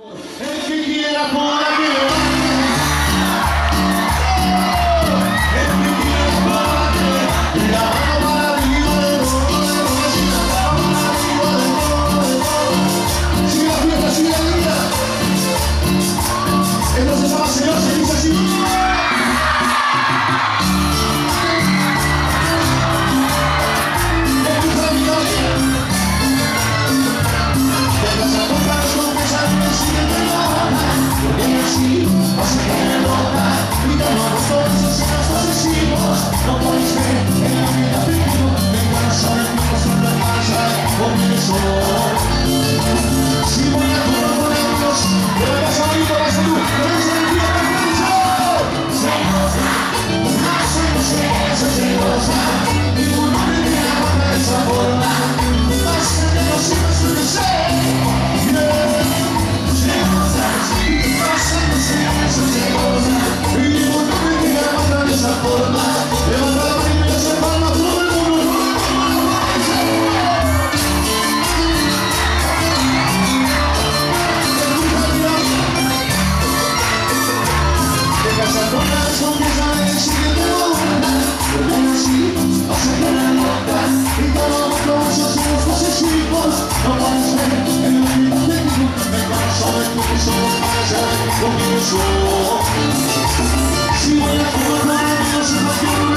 El que quiera por aquí le va. El que quiera por aquí le va. La mano para arriba de todo, la mano para arriba de todo. Sigue la fiesta, sigue la vida. Entonces a la señora se dice así. No puedes ver en la vida vivo, mi corazón en mi corazón de casa comenzó. Si voy a tomar con ellos, te vas a ir por la salud, te vas a ir por la salud. Se goza, se goza, ninguno me quiere aguantar esa forma. Basta que no sigas tu deseo. Se goza, basta que no sigas tu deseo. Y ninguno me quiere aguantar esa forma. Levanta la mano y se palma todo el mundo. De casa con la sonrisa de siguiente onda. Porque así vas a quedar loca. Y todos los somos posesivos. No puedes ver en la vida de mí. Me corazón en tu corazón pasa conmigo. Si voy a jugar con ellos, no quiero.